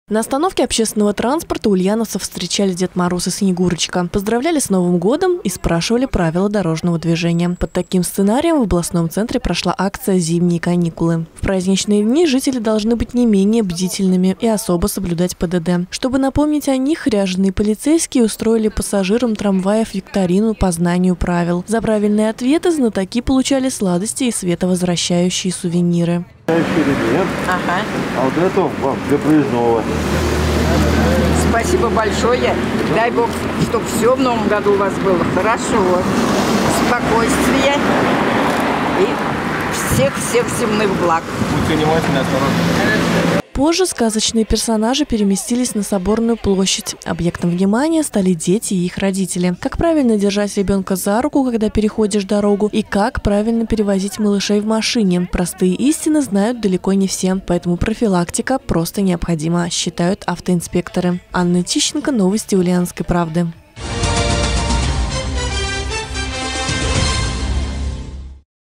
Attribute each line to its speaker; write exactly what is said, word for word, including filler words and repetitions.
Speaker 1: На остановке общественного транспорта ульяновцев встречали Дед Мороз и Снегурочка, поздравляли с Новым годом и спрашивали правила дорожного движения. Под таким сценарием в областном центре прошла акция «Зимние каникулы». В праздничные дни жители должны быть не менее бдительными и особо соблюдать ПДД. Чтобы напомнить о них, ряженые полицейские устроили пассажирам трамваев викторину по знанию правил. За правильные ответы знатоки получали сладости и световозвращающие сувениры.
Speaker 2: Ага.
Speaker 3: А вот это вам для проездного.
Speaker 2: Спасибо большое. Дай Бог, чтобы все в новом году у вас было хорошо. Спокойствие и всех-всех земных благ.
Speaker 3: Будьте внимательны, осторожны.
Speaker 1: Позже сказочные персонажи переместились на Соборную площадь. Объектом внимания стали дети и их родители. Как правильно держать ребенка за руку, когда переходишь дорогу, и как правильно перевозить малышей в машине. Простые истины знают далеко не все, поэтому профилактика просто необходима, считают автоинспекторы. Анна Тищенко, новости Ульяновской правды.